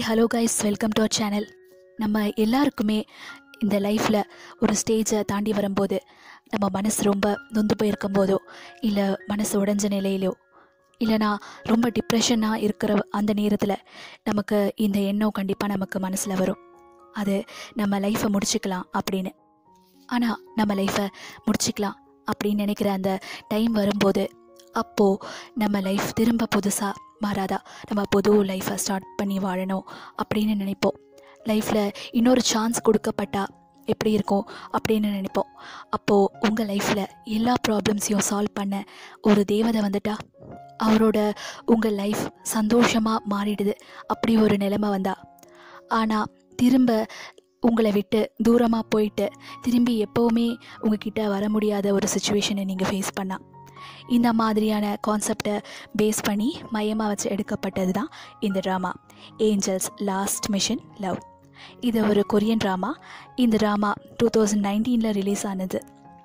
Hello guys, welcome to our channel. நம்ம எல்லாருக்குமே இந்த லைஃப்பில் ஒரு ஸ்டேஜை தாண்டி வரும்போது நம்ம மனசு ரொம்ப நொந்து போயிருக்கும் போதோ, இல்லை மனசு உடைஞ்ச நிலையிலோ, இல்லைனா ரொம்ப டிப்ரெஷனாக இருக்கிற அந்த நேரத்தில் நமக்கு இந்த எண்ணம் கண்டிப்பாக நமக்கு மனசில் வரும். அது நம்ம லைஃப்பை முடிச்சுக்கலாம் அப்படின்னு. ஆனால் நம்ம லைஃப்பை முடிச்சுக்கலாம் அப்படின்னு நினைக்கிற அந்த டைம் வரும்போது, அப்போது நம்ம லைஃப் திரும்ப புதுசாக மாறாதா, நம்ம புது லைஃப்பை ஸ்டார்ட் பண்ணி வாழணும் அப்படின்னு நினைப்போம். லைஃப்பில் இன்னொரு சான்ஸ் கொடுக்கப்பட்டா எப்படி இருக்கும் அப்படின்னு நினைப்போம். அப்போது உங்கள் லைஃப்பில் எல்லா ப்ராப்ளம்ஸையும் சால்வ் பண்ண ஒரு தேவதை வந்துட்டா, அவரோட உங்கள் லைஃப் சந்தோஷமாக மாறிடுது. அப்படி ஒரு நிலைமை வந்தா, ஆனால் திரும்ப உங்களை விட்டு தூரமாக போயிட்டு திரும்பி எப்போவுமே உங்ககிட்ட வர முடியாத ஒரு சுச்சுவேஷனை நீங்கள் ஃபேஸ் பண்ணா, இந்த மாதிரியான கான்செப்டை பேஸ் பண்ணி மையமாக வச்சு எடுக்கப்பட்டது தான் இந்த drama angels last mission love. இது ஒரு கொரியன் ட்ராமா. இந்த ட்ராமா 2019 ரிலீஸ் ஆனது.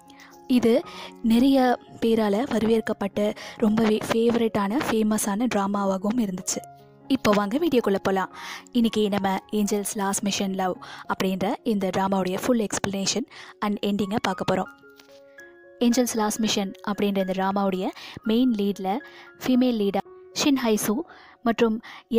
இது நிறைய பேரால் வரவேற்கப்பட்டு ரொம்பவே ஃபேமஸான ட்ராமாவாகவும் இருந்துச்சு. இப்போ வாங்க வீடியோக்குள்ளே போகலாம். இன்றைக்கி நம்ம ஏஞ்சல்ஸ் லாஸ்ட் மிஷன் லவ் அப்படின்ற இந்த ட்ராமாவுடைய ஃபுல் எக்ஸ்ப்ளனேஷன் அண்ட் எண்டிங்கை பார்க்க போகிறோம். ஏஞ்சல்ஸ் லாஸ்ட் மிஷன் அப்படின்ற இந்த ட்ராமாவுடைய மெயின் லீடில் ஃபீமேல் லீடாக ஷின் ஹை சூ மற்றும்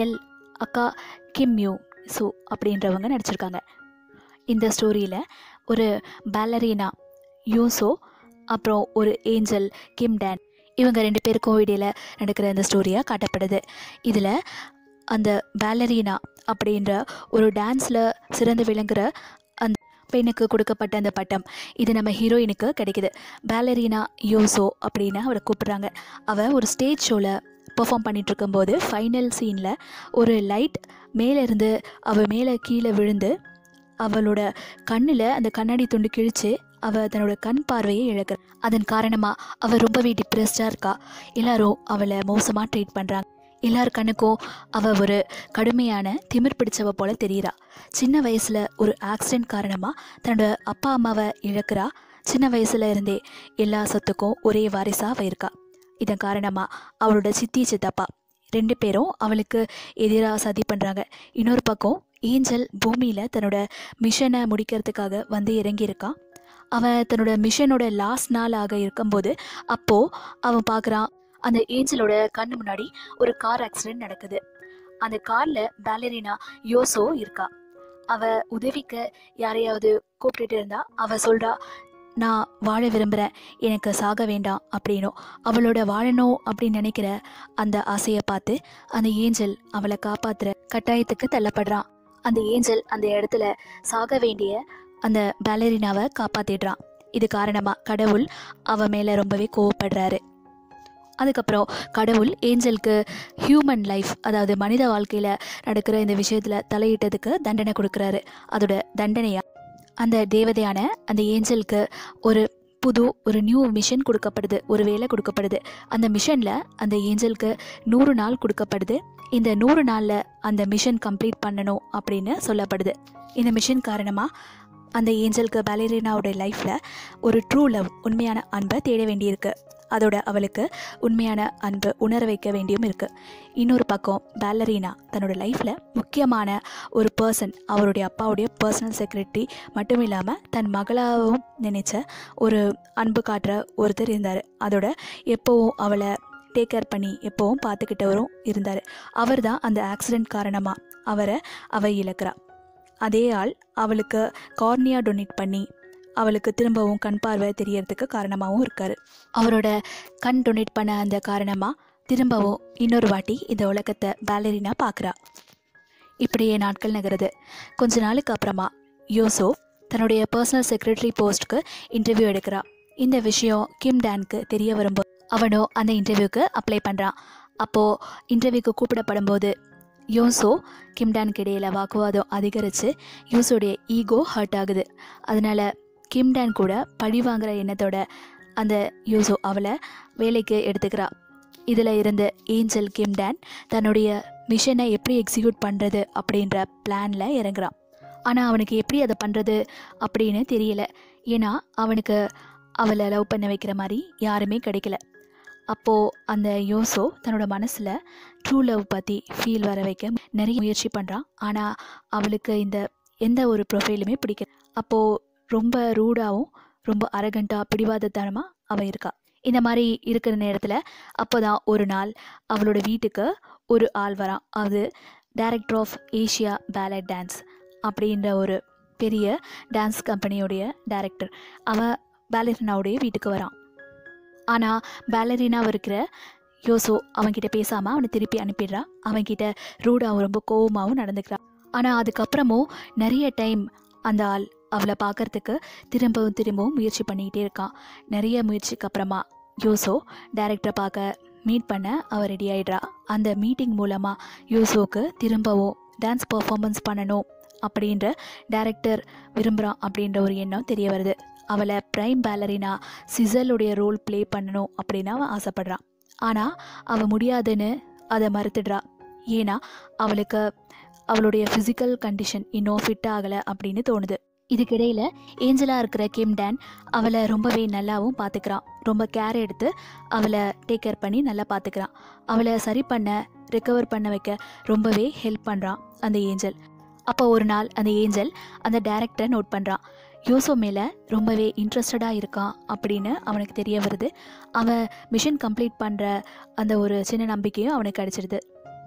அக்கா கிம் மியூ சூ அப்படின்றவங்க நடிச்சிருக்காங்க. இந்த ஸ்டோரியில் ஒரு பேலரீனா யூசோ அப்புறம் ஒரு ஏஞ்சல் கிம் டேன், இவங்க 2 பேருக்கும் இடையில் நடக்கிற இந்த ஸ்டோரியாக காட்டப்படுது. இதில் அந்த பேலரீனா அப்படின்ற ஒரு டான்ஸில் சிறந்து விளங்குகிற அந்த பெண்ணுக்கு கொடுக்கப்பட்ட அந்த பட்டம் இது நம்ம ஹீரோயினுக்கு கிடைக்கிது. பேலரீனா யோசோ அப்படின்னு அவரை கூப்பிட்றாங்க. அவள் ஒரு ஸ்டேஜ் ஷோவில் பெர்ஃபார்ம் பண்ணிகிட்டு இருக்கும்போது ஃபைனல் சீனில் ஒரு லைட் மேலேருந்து அவள் மேலே கீழே விழுந்து அவளோட கண்ணில் அந்த கண்ணாடி துண்டு கிழித்து அவள் தன்னோட கண் பார்வையை இழக்கிற. அதன் காரணமாக அவள் ரொம்பவே டிப்ரெஸ்டாக இருக்கா. எல்லாரும் அவளை மோசமாக ட்ரீட் பண்ணுறாங்க. எல்லார் கண்ணுக்கும் அவள் ஒரு கடுமையான திமிர் பிடிச்சவ போல தெரிகிறா. சின்ன வயசில் ஒரு ஆக்சிடெண்ட் காரணமாக தன்னோட அப்பா அம்மாவை இழக்கிறா. சின்ன வயசுல இருந்தே எல்லா சொத்துக்கும் ஒரே வாரிசாக இருக்கா. இதன் காரணமாக அவளோட சித்தி சித்தப்பா 2 பேரும் அவளுக்கு எதிராக சதி பண்ணுறாங்க. இன்னொரு பக்கம் ஏஞ்சல் பூமியில் தன்னோட மிஷனை முடிக்கிறதுக்காக வந்து இறங்கியிருக்கான். அவன் தன்னோட மிஷனோட லாஸ்ட் நாளாக இருக்கும்போது அப்போது அவன் பார்க்குறான், அந்த ஏஞ்சலோட கண்ணு முன்னாடி ஒரு கார் ஆக்சிடெண்ட் நடக்குது. அந்த காரில் பேலரினா யோசோ இருக்கா. அவள் உதவிக்கு யாரையாவது கூப்பிட்டுட்டு இருந்தா. அவள் சொல்கிறா, நான் வாழ விரும்புகிறேன், எனக்கு சாக வேண்டாம் அப்படின்னும். அவளோட வாழணும் அப்படின்னு நினைக்கிற அந்த ஆசையை பார்த்து அந்த ஏஞ்சல் அவளை காப்பாற்றுற கட்டாயத்துக்கு தள்ளப்படுறான். அந்த ஏஞ்சல் அந்த இடத்துல சாக வேண்டிய அந்த பேலரினாவை காப்பாற்றிடுறான். இது காரணமாக கடவுள் அவன் மேலே ரொம்பவே கோவப்படுறாரு. அதுக்கப்புறம் கடவுள் ஏஞ்சலுக்கு ஹியூமன் லைஃப், அதாவது மனித வாழ்க்கையில் நடக்கிற இந்த விஷயத்தில் தலையிட்டதுக்கு தண்டனை கொடுக்குறாரு. அதோட தண்டனையாக அந்த தேவதையான அந்த ஏஞ்சலுக்கு ஒரு நியூ மிஷன் கொடுக்கப்படுது, ஒரு வேலை கொடுக்கப்படுது. அந்த மிஷனில் அந்த ஏஞ்சலுக்கு 100 நாள் கொடுக்கப்படுது. இந்த 100 நாளில் அந்த மிஷன் கம்ப்ளீட் பண்ணணும் அப்படின்னு சொல்லப்படுது. இந்த மிஷன் காரணமாக அந்த ஏஞ்சலுக்கு பேலரினாவோட லைஃப்பில் ஒரு ட்ரூ லவ், உண்மையான அன்பை தேட வேண்டியிருக்கு. அதோட அவளுக்கு உண்மையான அன்பு உணர வைக்க வேண்டியும் இருக்குது. இன்னொரு பக்கம் பேலரீனா தன்னோட லைஃப்பில் முக்கியமான ஒரு பர்சன், அவருடைய அப்பாவுடைய பர்சனல் செக்ரட்டரி மட்டும் இல்லாமல் தன் மகளாகவும் நினைச்ச ஒரு அன்பு காட்டுற ஒருத்தர் இருந்தார். அதோட எப்போவும் அவளை டேக் கேர் பண்ணி எப்போவும் பார்த்துக்கிட்டவரும் இருந்தார். அவர் தான் அந்த ஆக்சிடெண்ட் காரணமாக அவள் இழக்கிறா. அதே ஆள் அவளுக்கு கார்னியா டொனேட் பண்ணி அவளுக்கு திரும்பவும் கண் பார்வை தெரியறதுக்கு காரணமாகவும் இருக்கார். அவரோட கண் டொனேட் பண்ண அந்த காரணமாக திரும்பவும் இன்னொரு வாட்டி இந்த உலகத்தை பேலரினா பார்க்குறா. இப்படியே நாட்கள் நகருது. கொஞ்ச நாளுக்கு அப்புறமா யோசோ தன்னுடைய பர்சனல் செக்ரட்டரி போஸ்ட்டுக்கு இன்டர்வியூ எடுக்கிறா. இந்த விஷயம் கிம் டேனுக்கு தெரிய வரும்போது அவனோ அந்த இன்டர்வியூக்கு அப்ளை பண்ணுறான். அப்போது இன்டர்வியூக்கு கூப்பிடப்படும்போது யோசோ கிம் டேனுக்கு இடையில் வாக்குவாதம் அதிகரித்து யோசோடைய ஈகோ ஹர்ட் ஆகுது. அதனால் கிம் டேன் கூட பழி வாங்குகிற எண்ணத்தோட அந்த யோசோ அவளை வேலைக்கு எடுத்துக்கிறா. இதில் இருந்து ஏஞ்சல் கிம் டேன் தன்னுடைய மிஷனை எப்படி எக்ஸிக்யூட் பண்ணுறது அப்படின்ற பிளானில் இறங்குறான். ஆனால் அவனுக்கு எப்படி அதை பண்ணுறது அப்படின்னு தெரியல. ஏன்னா அவனுக்கு அவளை லவ் பண்ண வைக்கிற மாதிரி யாருமே கிடைக்கல. அப்போது அந்த யோசோ தன்னோட மனசில் ட்ரூ லவ் பற்றி ஃபீல் வர வைக்க நிறைய முயற்சி பண்ணுறான். ஆனால் அவளுக்கு எந்த ஒரு ப்ரொஃபைலுமே பிடிக்கும். அப்போது ரொம்ப ரூடாகவும் ரொம்ப அரகண்ட்டாக பிடிவாதத்தனமாக அவள் இருக்கா. இந்த மாதிரி இருக்கிற நேரத்தில் அப்போ தான் ஒரு நாள் அவளோட வீட்டுக்கு ஒரு ஆள் வரான். அது director of Asia ballet dance அப்படின்ற ஒரு பெரிய டான்ஸ் கம்பெனியோடைய டைரக்டர். அவன் பேலரினாவுடைய வீட்டுக்கு வரான். ஆனால் பேலரினாவை இருக்கிற யோசோ அவன்கிட்ட பேசாமல் அவனை திருப்பி அனுப்பிடுறா. அவன்கிட்ட ரூடாகவும் ரொம்ப கோவமாகவும் நடந்துக்கிறான். ஆனால் அதுக்கப்புறமும் நிறைய டைம் அந்த ஆள் அவளை பார்க்கறதுக்கு திரும்பவும் முயற்சி பண்ணிக்கிட்டே இருக்கான். நிறைய முயற்சிக்கு அப்புறமா யோசோ டைரக்டரை பார்க்க மீட் பண்ண அவள் ரெடி ஆகிடுறா. அந்த மீட்டிங் மூலமாக யோசோவுக்கு திரும்பவும் டான்ஸ் பர்ஃபார்மன்ஸ் பண்ணணும் அப்படின்ற டைரக்டர் விரும்புகிறான் அப்படின்ற ஒரு எண்ணம் தெரிய வருது. அவளை ப்ரைம் பேலரினா சிசலுடைய ரோல் ப்ளே பண்ணணும் அப்படின்னு அவன் ஆசைப்படுறான். ஆனால் அவள் முடியாதுன்னு அதை மறுத்துடுறா. ஏன்னா அவளுக்கு அவளுடைய ஃபிசிக்கல் கண்டிஷன் இன்னும் ஃபிட் ஆகலை அப்படின்னு தோணுது. இதுக்கிடையில் ஏஞ்சலாக இருக்கிற கிம் டான் அவளை ரொம்பவே நல்லாவும் பார்த்துக்கிறான். ரொம்ப கேர் எடுத்து அவளை டேக் கேர் பண்ணி நல்லா பார்த்துக்கிறான். அவளை சரி பண்ண ரெக்கவர் பண்ண வைக்க ரொம்பவே ஹெல்ப் பண்ணுறான் அந்த ஏஞ்சல். அப்போ ஒரு நாள் அந்த ஏஞ்சல் அந்த டைரக்டரை நோட் பண்ணுறான். யோசோ மேலே ரொம்பவே இன்ட்ரெஸ்டடாக இருக்கான் அப்படின்னு அவனுக்கு தெரிய வருது. அவன் மிஷன் கம்ப்ளீட் பண்ணுற அந்த ஒரு சின்ன நம்பிக்கையும் அவனுக்கு கிடச்சிடுது.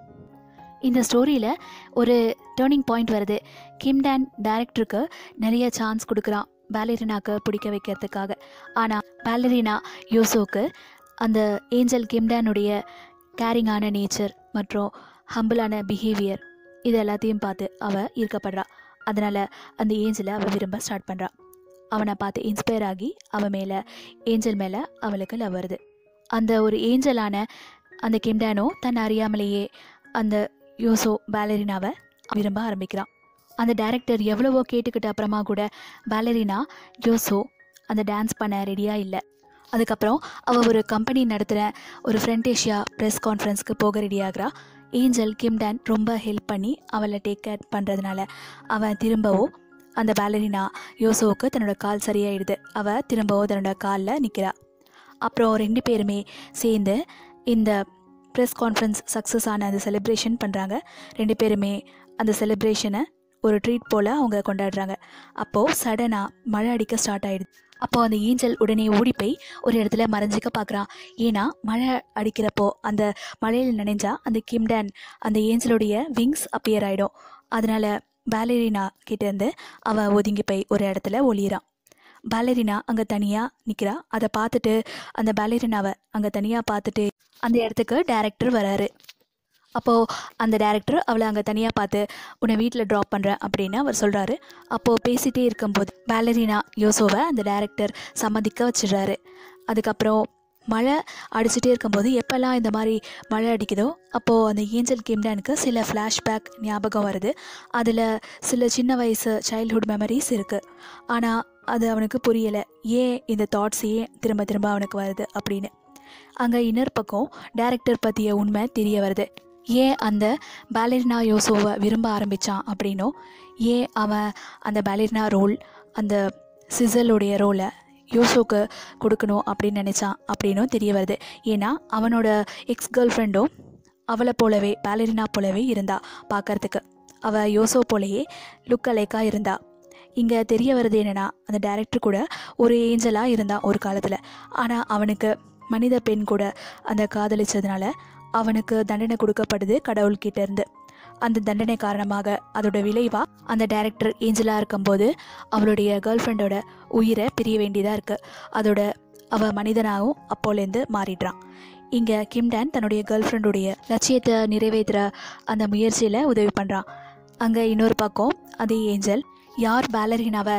இந்த ஸ்டோரியில் ஒரு டேர்னிங் பாயிண்ட் வருது. கிம் டான் டைரக்டருக்கு நிறைய சான்ஸ் கொடுக்குறான் பேலரினாக்கு பிடிக்க வைக்கிறதுக்காக. ஆனால் பேலரினா யோசோவுக்கு அந்த ஏஞ்சல் கிம் டானுடைய கேரிங்கான நேச்சர் மற்றும் ஹம்பிளான பிஹேவியர் இது எல்லாத்தையும் பார்த்து அவள் ஈர்க்கப்படுறா. அதனால் அந்த ஏஞ்சலை அவள் விரும்ப ஸ்டார்ட் பண்ணுறா. அவனை பார்த்து இன்ஸ்பயர் ஆகி அவன் மேலே ஏஞ்சல் மேலே அவளுக்கு லவ் வருது. அந்த ஒரு ஏஞ்சலான அந்த கிம் டானோ தன்னை அறியாமலேயே அந்த யோசோ பேலரினாவை விரும்ப ஆரம்பிக்கிறான். அந்த டைரக்டர் எவ்வளவோ கேட்டுக்கிட்ட அப்புறமா கூட பேலரினா யோசோ அந்த டான்ஸ் பண்ண ரெடியாக இல்லை. அதுக்கப்புறம் அவள் ஒரு கம்பெனி நடத்துகிற ஒரு ஃப்ரண்டேஷியா ப்ரெஸ் கான்ஃபரன்ஸ்க்கு போக ரெடியாகிறா. ஏஞ்சல் கிம் டான் ரொம்ப ஹெல்ப் பண்ணி அவளை டேக் கேர் பண்ணுறதுனால அவன் திரும்பவும் அந்த பேலரினா யோசோவுக்கு தன்னோட கால் சரியாயிடுது. அவள் திரும்பவும் தன்னோட காலில் நிற்கிறா. அப்புறம் 2 பேருமே சேர்ந்து இந்த ப்ரெஸ் கான்ஃபரன்ஸ் சக்ஸஸ் ஆன அந்த செலிப்ரேஷன் பண்ணுறாங்க. 2 பேருமே அந்த செலிப்ரேஷனை ஒரு ட்ரீட் போல் அவங்க கொண்டாடுறாங்க. அப்போது சடனாக மழை அடிக்க ஸ்டார்ட் ஆகிடுது. அப்போது அந்த ஏஞ்சல் உடனே ஓடி போய் ஒரு இடத்துல மறைஞ்சிக்க பார்க்குறான். ஏன்னா மழை அடிக்கிறப்போ அந்த மழையில் நனைஞ்சா அந்த கிம் டான் அந்த ஏஞ்சலுடைய விங்ஸ் அப்பியர் ஆகிடும். அதனால் பேலரினா கிட்டேருந்து அவள் ஒதுங்கி போய் ஒரு இடத்துல ஒளியிறான். பேலரினா அங்கே தனியாக நிற்கிறா. அதை பார்த்துட்டு அந்த பேலரினாவை அங்கே தனியாக பார்த்துட்டு அந்த இடத்துக்கு டைரக்டர் வராரு. அப்போது அந்த டைரக்டர் அவளை அங்கே தனியாக பார்த்து உன்னை வீட்டில் ட்ராப் பண்ணுறேன் அப்படின்னு அவர் சொல்கிறாரு. அப்போது பேசிகிட்டே இருக்கும்போது பேலரினா யோசோவை அந்த டைரக்டர் சம்மதிக்க வச்சிடுறாரு. அதுக்கப்புறம் மழை அடிச்சுட்டே இருக்கும்போது எப்போல்லாம் இந்த மாதிரி மழை அடிக்குதோ அப்போது அந்த ஏஞ்சல் கிம் டானுக்கு சில ஃப்ளாஷ்பேக் ஞாபகம் வருது. அதில் சில சின்ன வயசு சைல்ட்ஹுட் மெமரிஸ் இருக்குது. ஆனால் அது அவனுக்கு புரியலை, ஏன் இந்த தாட்ஸ் ஏன் திரும்ப திரும்ப அவனுக்கு வருது அப்படின்னு. அங்கே இன்னொரு பக்கம் டைரக்டர் பற்றிய உண்மை தெரிய வருது. ஏன் அந்த பேலரினா யோசோவை விரும்ப ஆரம்பித்தான் அப்படின்னோ, ஏன் அவன் அந்த பேலரினா ரோல் அந்த சிசலுடைய ரோலை யோசோக்கு கொடுக்கணும் அப்படின்னு நினச்சான் அப்படின்னும் தெரிய வருது. ஏன்னா அவனோட எக்ஸ் கேர்ள் ஃப்ரெண்டும் அவளை போலவே பேலரினா போலவே இருந்தா. பார்க்கறதுக்கு அவள் யோசோ போலவே லுக் அலைக்காக இருந்தா. இங்கே தெரிய வருது என்னென்னா, அந்த டைரக்டர் கூட ஒரு ஏஞ்சலாக இருந்தான் ஒரு காலத்தில். ஆனால் அவனுக்கு மனித பெண் கூட அந்த காதலிச்சதுனால அவனுக்கு தண்டனை கொடுக்கப்படுது கடவுள்கிட்ட இருந்து. அந்த தண்டனை காரணமாக அதோட விளைவாக அந்த டைரக்டர் ஏஞ்சலாக இருக்கும்போது அவளுடைய கேர்ள் ஃப்ரெண்டோட உயிரை பிரிய வேண்டியதாக இருக்குது. அதோட அவள் மனிதனாகவும் அப்போலேருந்து மாறிடுறான். இங்கே கிம் டான் தன்னுடைய கேர்ள் ஃப்ரெண்டுடைய லட்சியத்தை நிறைவேற்றுற அந்த முயற்சியில் உதவி பண்ணுறான். அங்கே இன்னொரு பக்கம் அதே ஏஞ்சல் யார் பேலரினாவை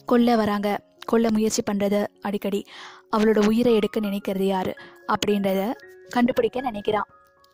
கொல்ல முயற்சி பண்ணுறது, அடிக்கடி அவளோட உயிரை எடுக்க நினைக்கிறது யார் அப்படின்றத கண்டுபிடிக்க நினைக்கிறான்.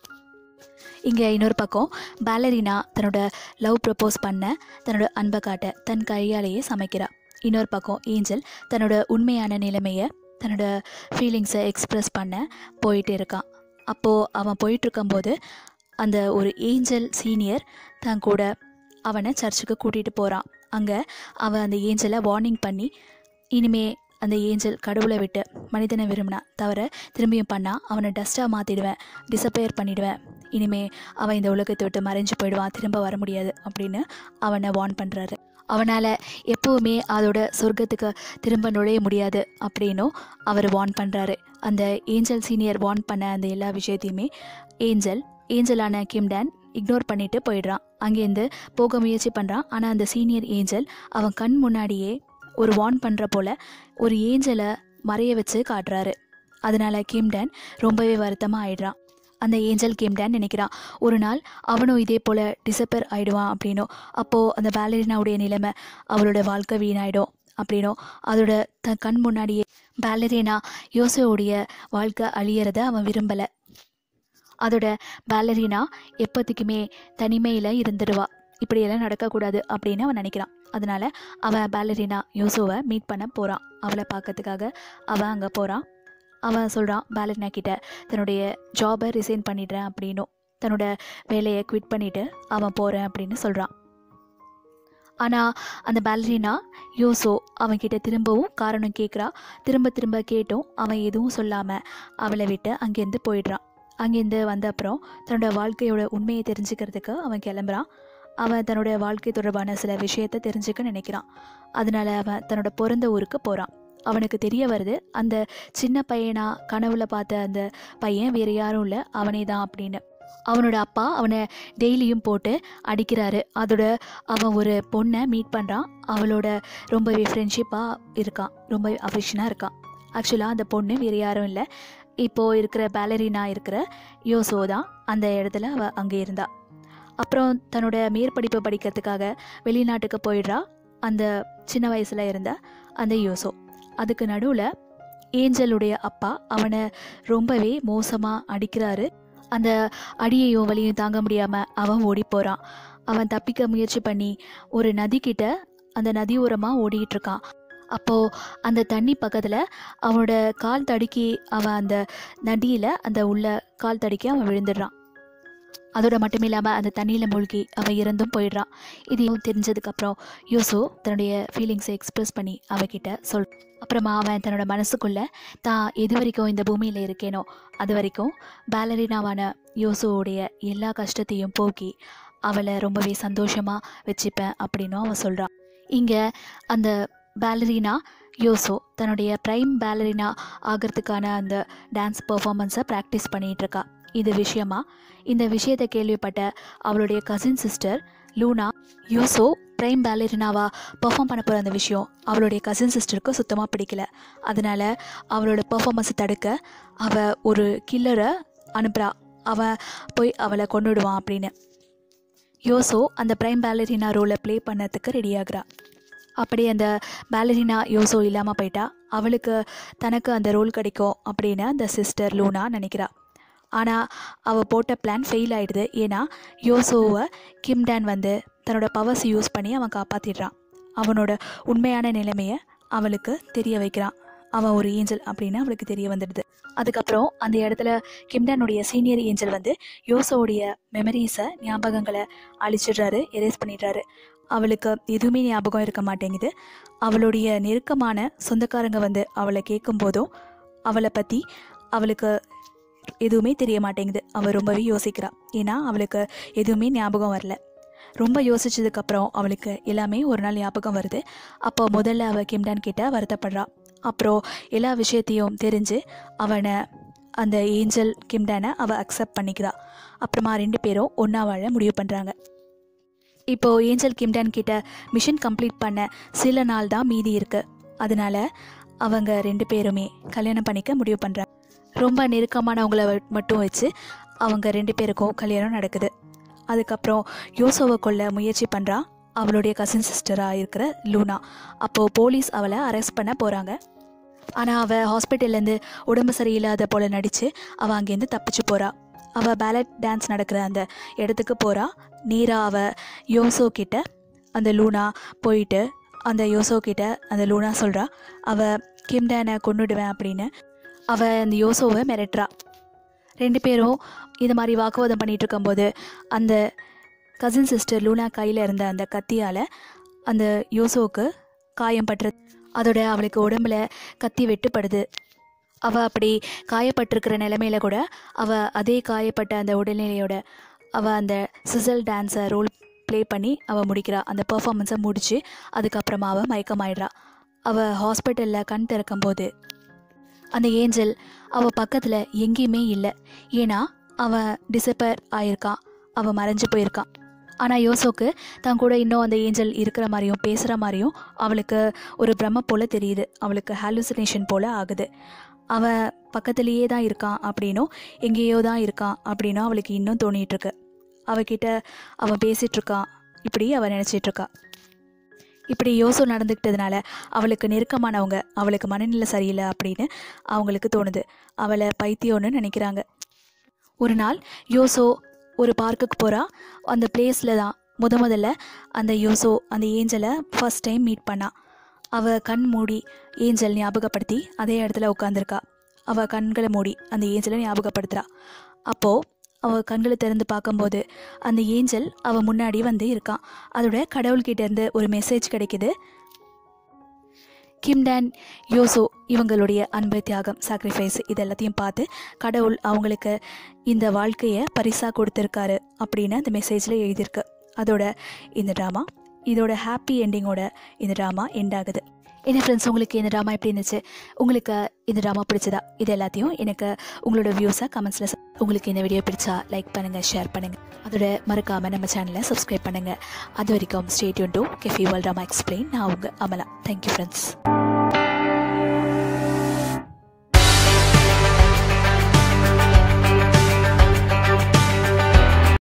இங்கே இன்னொரு பக்கம் பேலரினா தன்னோட லவ் ப்ரப்போஸ் பண்ண தன்னோட அன்பை காட்ட தன் கையாலேயே சமைக்கிறாள். இன்னொரு பக்கம் ஏஞ்சல் தன்னோட உண்மையான நிலைமையை தன்னோட ஃபீலிங்ஸை எக்ஸ்ப்ரெஸ் பண்ண போயிட்டு இருக்கான். அப்போது அவன் போயிட்டுருக்கும்போது அந்த ஒரு ஏஞ்சல் சீனியர் தன் கூட அவனை சர்ச்சுக்கு கூட்டிகிட்டு போகிறான். அங்கே அவன் அந்த ஏஞ்சலை வார்னிங் பண்ணி இனிமே அந்த ஏஞ்சல் கடவுளை விட்டு மனிதனை விரும்பினா தவிர திரும்பியும் பண்ணால் அவனை டஸ்ட்டாக மாற்றிடுவேன், டிஸப்பேர் பண்ணிவிடுவேன், இனிமே அவன் இந்த உலகத்தை விட்டு மறைஞ்சு போயிடுவான், திரும்ப வர முடியாது அப்படின்னு அவனை வார்ன் பண்ணுறாரு. அவனால் எப்போவுமே அதோட சொர்க்கத்துக்கு திரும்ப நுழைய முடியாது அப்படின்னும் அவர் வார்ன் பண்ணுறாரு. அந்த ஏஞ்சல் சீனியர் வார்ன் பண்ண அந்த எல்லா விஷயத்தையுமே ஏஞ்சலான கிம்டான் இக்னோர் பண்ணிட்டு போயிடுறான். அங்கேருந்து போக முயற்சி பண்ணுறான். ஆனால் அந்த சீனியர் ஏஞ்சல் அவன் கண் முன்னாடியே ஒரு வார்ன் பண்ணுற போல் ஒரு ஏஞ்சலை மறைய வச்சு காட்டுறாரு. அதனால் கிம்டான் ரொம்பவே வருத்தமாக ஆயிடுறான். அந்த ஏஞ்சல் கிம்டான் நினைக்கிறான் ஒரு நாள் அவனும் இதே போல் டிஸப்பேர் ஆகிடுவான் அப்படின்னும், அப்போது அந்த பேலரினாவுடைய நிலைமை அவளோட வாழ்க்கை வீணாயிடும் அப்படின்னும், அதோட கண் முன்னாடியே பேலரினா யோசோவுடைய வாழ்க்கை அழியறத அவன் விரும்பலை. அதோட பேலரினா எப்போதைக்குமே தனிமையில் இருந்துடுவா, இப்படியெல்லாம் நடக்கக்கூடாது அப்படின்னு அவன் நினைக்கிறான். அதனால் அவன் பேலரினா யோசோவை மீட் பண்ண போகிறான். அவளை பார்க்கறதுக்காக அவன் அங்கே போகிறான். அவன் சொல்கிறான் பேலரினா கிட்ட தன்னுடைய ஜாபை ரிசைன் பண்ணிடுறேன் அப்படின்னும், தன்னோட வேலையை குவிட் பண்ணிவிட்டு அவன் போகிறேன் அப்படின்னு சொல்கிறான். ஆனால் அந்த பேலரினா யோசோ அவன்கிட்ட திரும்பவும் காரணம் கேட்குறா. திரும்ப கேட்டும் அவன் எதுவும் சொல்லாமல் அவளை விட்டு அங்கேருந்து போயிடுறான். அங்கேருந்து வந்த அப்புறம் தன்னோட வாழ்க்கையோட உண்மையை தெரிஞ்சுக்கிறதுக்கு அவன் கிளம்புறான். அவன் தன்னோட வாழ்க்கை தொடர்பான சில விஷயத்தை தெரிஞ்சுக்க நினைக்கிறான். அதனால் அவன் தன்னோட பிறந்த ஊருக்கு போகிறான். அவனுக்கு தெரிய வருது அந்த சின்ன பையனா கனவுல பார்த்த அந்த பையன் வேறு யாரும் இல்லை, அவனே தான் அப்படின்னு. அவனோட அப்பா அவனை டெய்லியும் போட்டு அடிக்கிறாரு. அதோட அவன் ஒரு பொண்ணை மீட் பண்ணுறான். அவளோட ரொம்பவே ஃப்ரெண்ட்ஷிப்பாக இருக்கான், ரொம்ப அஃபெக்ஷனாக இருக்கான். ஆக்சுவலாக அந்த பொண்ணு வேறு யாரும் இல்லை, இப்போது இருக்கிற பேலரினா இருக்கிற யோசோ தான். அந்த இடத்துல அவள் அங்கே இருந்தா. அப்புறம் தன்னோட மேற்படிப்பு படிக்கிறதுக்காக வெளிநாட்டுக்கு போயிடுறா அந்த சின்ன வயசில் இருந்த அந்த யோசோ. அதுக்கு நடுவில் ஏஞ்சலுடைய அப்பா அவனை ரொம்பவே மோசமாக அடிக்கிறாரு. அந்த அடியையும் வலியும் தாங்க முடியாமல் அவன் ஓடி போகிறான். அவன் தப்பிக்க முயற்சி பண்ணி ஒரு நதிக்கிட்ட அந்த நதியோரமாக ஓடிக்கிட்டு இருக்கான். அப்போது அந்த தண்ணி பக்கத்தில் அவனோட கால் தடுக்கி அவன் அந்த நதியில் அந்த உள்ள கால் தடுக்கி அவன் விழுந்துடுறான். அதோட மட்டும் இல்லாமல் அந்த தண்ணியில் மூழ்கி அவன் இறந்தும் போயிடுறான். இதையும் தெரிஞ்சதுக்கப்புறம் யோசோ தன்னுடைய ஃபீலிங்ஸை எக்ஸ்ப்ரெஸ் பண்ணி அவகிட்ட அப்புறமா அவன் தன்னோட மனசுக்குள்ளே தான் எது வரைக்கும் இந்த பூமியில் இருக்கேனோ அது வரைக்கும் பேலரினாவான யோசோவுடைய எல்லா கஷ்டத்தையும் போக்கி அவளை ரொம்பவே சந்தோஷமாக வச்சுப்பேன் அப்படின்னும் அவன் சொல்கிறான். இங்கே அந்த பேலரினா யோசோ தன்னுடைய ப்ரைம் பேலரினா ஆகிறதுக்கான அந்த டான்ஸ் பர்ஃபார்மன்ஸை ப்ராக்டிஸ் பண்ணிகிட்ருக்கா. இந்த விஷயத்தை கேள்விப்பட்ட அவளுடைய கசின் சிஸ்டர் லூனா யோசோ ப்ரைம் பேலரினாவா பர்ஃபார்ம் பண்ண போகிற அந்த விஷயம் அவளுடைய கசின் சிஸ்டருக்கு சுத்தமாக பிடிக்கல. அதனால் அவளோட பர்ஃபார்மன்ஸை தடுக்க அவள் ஒரு கில்லரை அனுப்புகிறா, அவன் போய் அவளை கொண்டுடுவான் அப்படின்னு. யோசோ அந்த ப்ரைம் பேலரினா ரோலை ப்ளே பண்ணதுக்கு ரெடியாகிறா. அப்படி அந்த பேலரினா யோசோ இல்லாமல் போயிட்டா அவளுக்கு தனக்கு அந்த ரோல் கிடைக்கும் அப்படின்னு அந்த சிஸ்டர் லூனா நினைக்கிறா. ஆனால் அவள் போட்ட பிளான் ஃபெயில் ஆகிடுது. ஏன்னா யோசோவை கிம்டான் வந்து தன்னோட பவர்ஸ் யூஸ் பண்ணி அவன் காப்பாற்றிடுறான். அவனோட உண்மையான நிலைமையை அவளுக்கு தெரிய வைக்கிறான். அவன் ஒரு ஏஞ்சல் அப்படின்னு அவளுக்கு தெரிய வந்துடுது. அதுக்கப்புறம் அந்த இடத்துல கிம்டானுடைய சீனியர் ஏஞ்சல் வந்து யோசோவுடைய மெமரிஸை ஞாபகங்களை அழிச்சிடுறாரு, எரேஸ் பண்ணிடுறாரு. அவளுக்கு எதுவுமே ஞாபகம் இருக்க மாட்டேங்குது. அவளுடைய நெருக்கமான சொந்தக்காரங்க வந்து அவளை கேட்கும்போதும் அவளை பற்றி அவளுக்கு எதுவுமே தெரிய மாட்டேங்குது. அவள் ரொம்பவே யோசிக்கிறா, ஏன்னா அவளுக்கு எதுவுமே ஞாபகம் வரல. ரொம்ப யோசிச்சதுக்கப்புறம் அவளுக்கு எல்லாமே ஒரு நாள் ஞாபகம் வருது. அப்போ முதல்ல அவள் கிம்டான் கிட்ட வருத்தப்படுறா. அப்புறம் எல்லா விஷயத்தையும் தெரிஞ்சு அவனை அந்த ஏஞ்சல் கிம்டானை அவள் அக்செப்ட் பண்ணிக்கிறா. அப்புறமா 2 பேரும் ஒன்றா வாழ முடிவு பண்ணுறாங்க. இப்போது ஏஞ்சல் கிம்டான் கிட்ட மிஷன் கம்ப்ளீட் பண்ண சில நாள் தான் மீதி இருக்குது. அதனால அவங்க 2 பேருமே கல்யாணம் பண்ணிக்க முடிவு பண்ணுறாங்க. ரொம்ப நெருக்கமானவங்கள மட்டும் வச்சு அவங்க 2 பேருக்கும் கல்யாணம் நடக்குது. அதுக்கப்புறம் யோசோவை கொல்ல முயற்சி பண்ணுறா அவளுடைய கசின் சிஸ்டராக இருக்கிற லூனா. அப்போது போலீஸ் அவளை அரெஸ்ட் பண்ண போகிறாங்க. ஆனால் அவள் ஹாஸ்பிட்டல்லேருந்து உடம்பு சரியில்லாத போல் நடித்து அவள் அங்கேருந்து தப்பிச்சு போகிறா. அவள் பேலட் டான்ஸ் நடக்கிற அந்த இடத்துக்கு போகிறா. நேராக அவள் யோசோ கிட்ட அந்த லூனா போயிட்டு அந்த யோசோ கிட்ட அந்த லூனா சொல்கிறா அவள் கிம்டானை கொன்னுடுவேன் அப்படின்னு. அவள் அந்த யோசோவை மிரட்டுறா. 2 பேரும் இது மாதிரி வாக்குவாதம் பண்ணிகிட்டு இருக்கும்போது அந்த கசின் சிஸ்டர் லூனா கையில் இருந்த அந்த கத்தியால் அந்த யோசோவுக்கு காயம் பட்டுறது. அதோட அவளுக்கு உடம்புல கத்தி வெட்டுப்படுது. அவள் அப்படி காயப்பட்டிருக்கிற நிலைமையில கூட அவள் அதே காயப்பட்ட அந்த உடல்நிலையோட அவள் அந்த சிசல் டான்ஸை ரோல் ப்ளே பண்ணி அவள் முடிக்கிறா. அந்த பெர்ஃபார்மன்ஸை முடித்து அதுக்கப்புறமா அவள் மயக்கமாயிடுறா. அவள் ஹாஸ்பிட்டலில் கண் திறக்கும்போது அந்த ஏஞ்சல் அவள் பக்கத்தில் எங்கேயுமே இல்லை. ஏன்னா அவன் டிசப்பேர் ஆயிருக்கான், அவன் மறைஞ்சு போயிருக்கான். ஆனால் யோசோக்கு தான் கூட இன்னும் அந்த ஏஞ்சல் இருக்கிற மாதிரியும் பேசுகிற மாதிரியும் அவளுக்கு ஒரு பிரம்ம போல் தெரியுது. அவளுக்கு ஹாலுசினேஷன் போல் ஆகுது. அவன் பக்கத்துலேயே தான் இருக்கான் அப்படின்னும் எங்கேயோ தான் இருக்கான் அப்படின்னும் அவளுக்கு இன்னும் தோணிகிட்ருக்கு. அவகிட்ட அவன் பேசிகிட்ருக்கான், இப்படி அவள் நினச்சிட்ருக்கா. இப்படி யோசோ நடந்துக்கிட்டதுனால அவளுக்கு நெருக்கமானவங்க அவளுக்கு மனநிலை சரியில்லை அப்படின்னு அவங்களுக்கு தோணுது. அவளை பைத்தியம்னு நினைக்கிறாங்க. ஒரு நாள் யோசோ ஒரு பார்க்குக்கு போகிறா. அந்த பிளேஸில் தான் முதல்ல அந்த யோசோ அந்த ஏஞ்சலை ஃபர்ஸ்ட் டைம் மீட் பண்ணா. அவள் கண் மூடி ஏஞ்சல் ஞாபகப்படுத்தி அதே இடத்துல உட்காந்துருக்கா. அவள் கண்களை மூடி அந்த ஏஞ்சலை ஞாபகப்படுத்துகிறா. அப்போது அவள் கண்களை திறந்து பார்க்கும்போது அந்த ஏஞ்சல் அவள் முன்னாடி வந்து இருக்கான். அதோட கடவுள்கிட்டேருந்து ஒரு மெசேஜ் கிடைக்கிது. கிம் டான் யோசோ இவங்களுடைய அன்பு, தியாகம், சாக்ரிஃபைஸ் இது எல்லாத்தையும் பார்த்து கடவுள் அவங்களுக்கு இந்த வாழ்க்கையை பரிசாக கொடுத்துருக்காரு அப்படின்னு அந்த மெசேஜில் எழுதியிருக்கு. அதோட இந்த ட்ராமா இதோட ஹாப்பி எண்டிங்கோட இந்த ட்ராமா எண்ட் ஆகுது. என்ன ஃப்ரெண்ட்ஸ், உங்களுக்கு இந்த ட்ராமா எப்படி இருந்துச்சு? உங்களுக்கு இந்த ட்ராமா பிடிச்சதா? இது எல்லாத்தையும் எனக்கு உங்களோட வியூஸாக கமெண்ட்ஸில். உங்களுக்கு இந்த வீடியோ பிடிச்சா லைக் பண்ணுங்கள், ஷேர் பண்ணுங்கள். அதோட மறக்காமல் நம்ம சேனலை சப்ஸ்கிரைப் பண்ணுங்கள். அது வரைக்கும் stay tuned to Kefi world drama explain. நான் உங்கள் அமலா. Thank you friends.